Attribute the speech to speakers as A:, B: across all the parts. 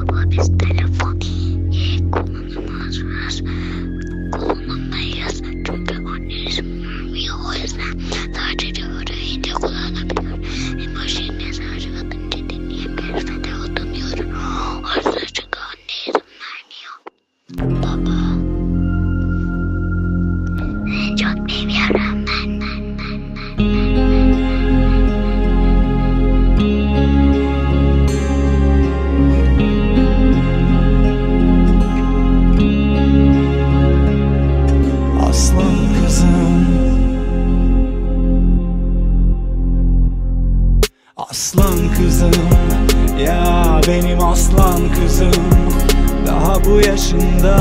A: Baba biz telefon kullanamaz. Kullanamayız. Çünkü annesi bilmiyor, o yüzden sadece yüreğiyle kullanabiliyor. Emoji mesaj atınca dinleyebiliriz ve de utanıyorum. Oysa çünkü anne izin vermiyor. Baba. Çok seviyorum ben.
B: Aslan kızım, aslan kızım, ya benim aslan kızım. Daha bu yaşında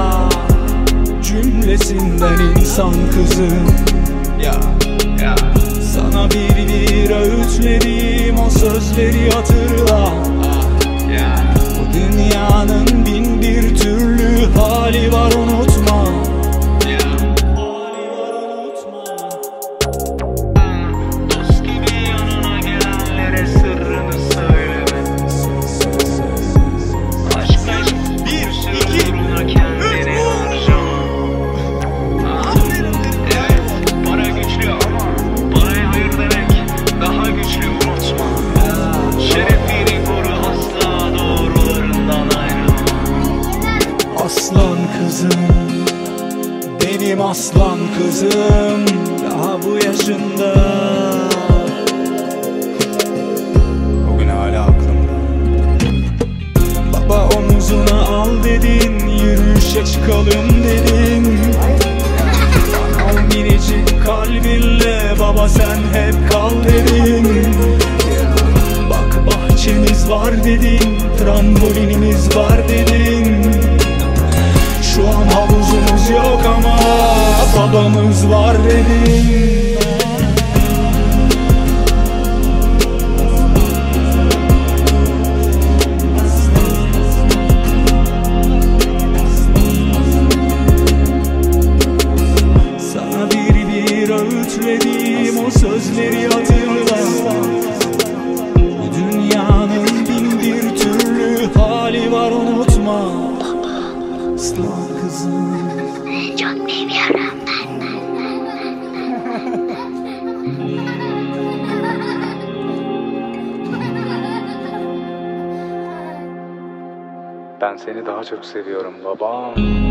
B: cümlesinden insan kızım. Ya sana bir öğütlerim, o sözleri hatırla. Bu dünyanın bin bir türlü hali var, unutma. Dost gibi yanına gelenlere sırrını söyleme. Aşk bir sürü uğruna kendini harcama. Evet, para güçlü ama paraya hayır demek daha güçlü, unutma. Şerefini koru, asla doğrularından ayrılma. Aslan kızım, benim aslan kızım, daha bu yaşında. Bugün hala aklımda. Baba omuzuna al dedin, yürüyüşe çıkalım dedin. Bana o minicik kalbinle baba sen hep kal dedin. Bak bahçemiz var dedin, trambolinimiz var dedin. Şu an havuzumuz yok ama babamız var dedin. Sana bir öğütledim, o sözleri hatırla. Bu dünyanın bin bir türlü hali var, unutma. Aslan kızım,
A: Çok seviyorum ben.
B: ben seni daha çok seviyorum babam.